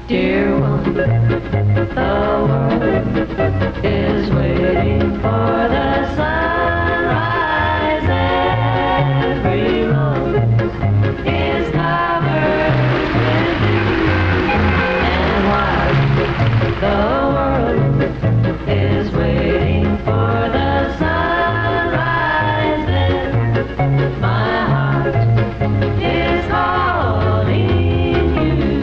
Dear one, the world is waiting for the sunrise. Every rose is covered with dew. And while the world is waiting for the sunrise, then my heart is calling you.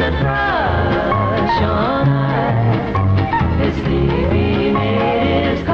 Stevie made his